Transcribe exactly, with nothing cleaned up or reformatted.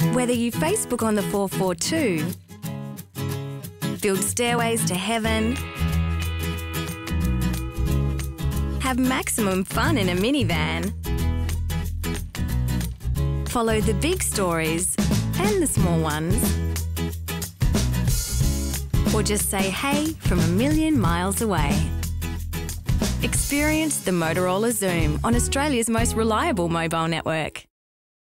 Whether you Facebook on the four forty-two, build stairways to heaven, have maximum fun in a minivan, follow the big stories and the small ones, or just say hey from a million miles away. Experience the Motorola Xoom on Australia's most reliable mobile network.